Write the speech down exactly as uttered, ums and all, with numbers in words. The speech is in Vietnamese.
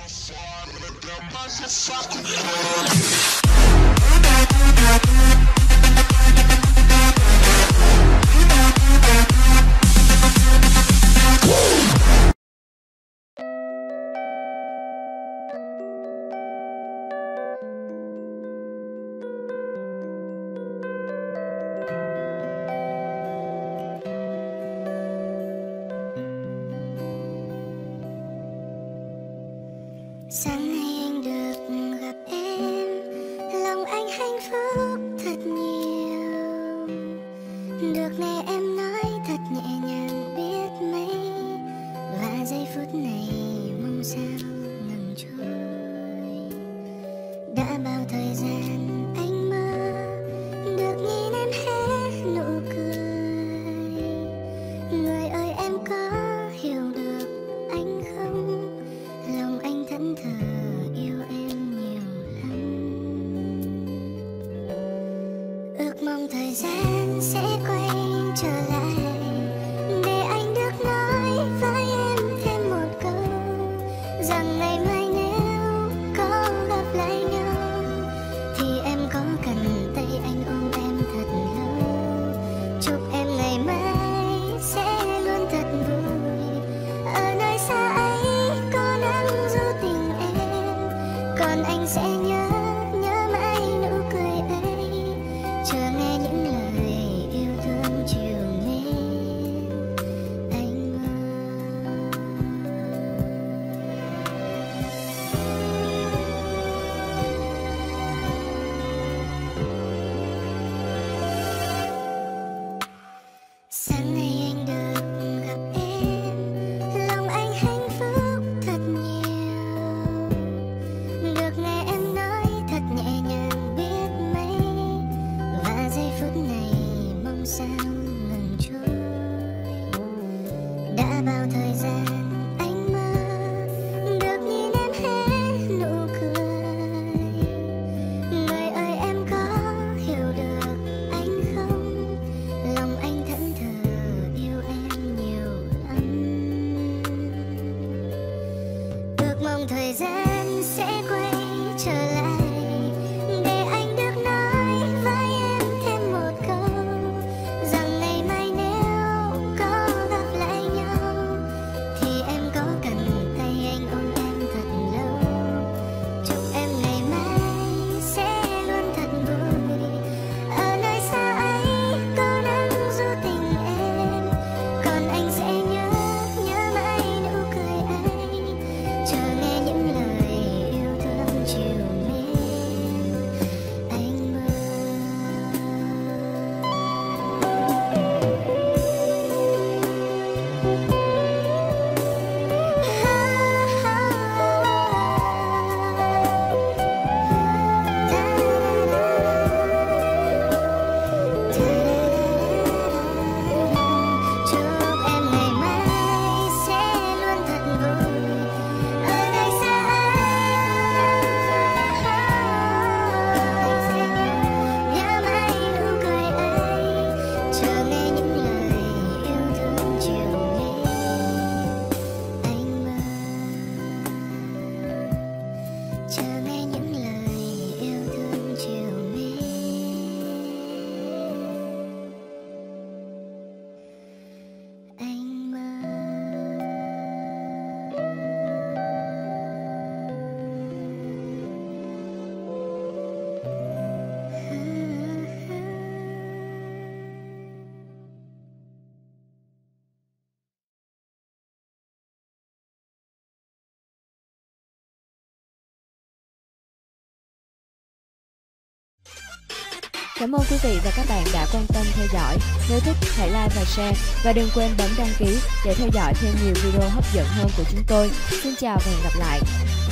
Sáng nay anh được gặp em, lòng anh hạnh phúc thật nhiều. Được nghe em nói thật nhẹ nhàng biết mấy, và giây phút này mong sao ngừng trôi. Đã bao thời gian anh mơ được nhìn em hé nụ cười. Người ơi em có hiểu được anh không? Lòng anh thẫn thờ yêu em nhiều lắm. Ước mong thời gian sẽ quay trở lại, để anh được nói với em thêm một câu, rằng ngày mai nếu có gặp lại nhau, thì em có cần tay anh ôm em thật lâu. Chúc em ngày mai sẽ luôn thật vui, ở nơi xa ấy có nắng du tình em, còn anh sẽ nhớ, nhớ mãi nụ cười ấy, chờ nghe những lời yêu thương chiều mến anh mơ. Sáng nay anh được gặp em, lòng anh hạnh phúc thật nhiều. Được nghe em nói thật nhẹ nhàng biết mấy, và giây phút này mong sao ngừng trôi. Đã bao thời gian anh mơ được nhìn em hé nụ cười. Người ơi em có hiểu được anh không? Lòng anh thẫn thờ yêu em nhiều lắm. Ước mong thời gian sẽ quay trở lại, để anh được nói với em thêm một câu, rằng ngày mai nếu có gặp lại nhau, thì em có cần tay anh ôm em thật lâu. Chúc em ngày mai sẽ luôn thật vui, ở nơi xa ấy có nắng du tình em, còn anh sẽ nhớ, nhớ mãi nụ cười ấy, chờ nghe những lời yêu thương chiều mến anh mơ. Chúc em ngày mai sẽ luôn thật vui, ở nơi xa ấy anh sẽ nhớ, nhớ mãi nụ cười ấy, chờ nghe những lời yêu thương chiều mến anh mơ. Chờ nghe những lời yêu thương chiều mến anh mơ. Cảm ơn quý vị và các bạn đã quan tâm theo dõi. Nếu thích hãy like và share, và đừng quên bấm đăng ký để theo dõi thêm nhiều video hấp dẫn hơn của chúng tôi. Xin chào và hẹn gặp lại.